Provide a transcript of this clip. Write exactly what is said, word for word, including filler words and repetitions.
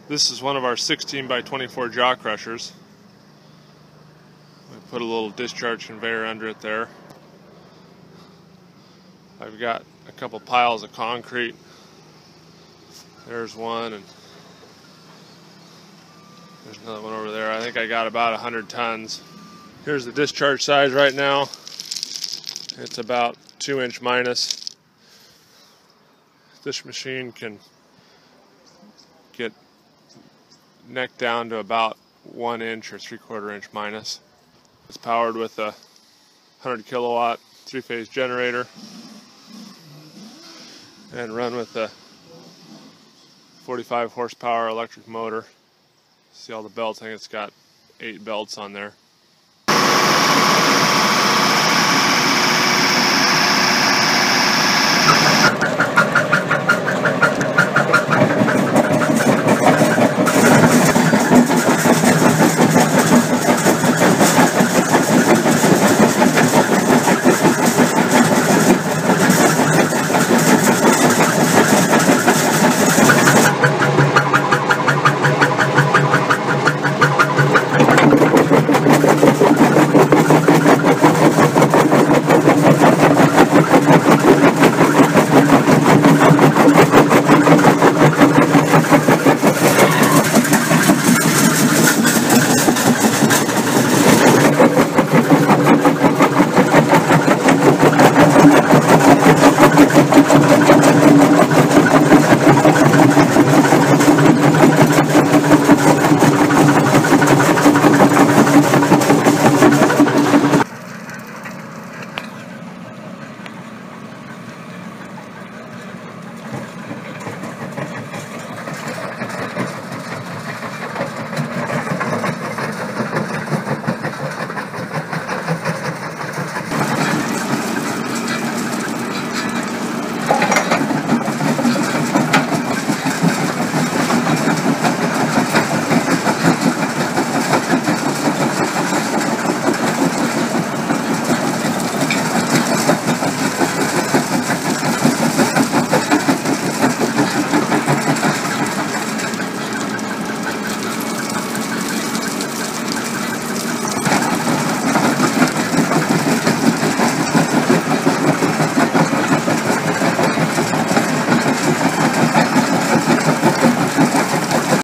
This is one of our sixteen by twenty-four jaw crushers. We put a little discharge conveyor under it there. I've got a couple piles of concrete. There's one, and there's another one over there. I think I got about a hundred tons. Here's the discharge size right now. It's about two inch minus. This machine can get neck down to about one inch or three quarter inch minus. It's powered with a one hundred kilowatt three-phase generator and run with a forty-five horsepower electric motor. See all the belts? I think it's got eight belts on there.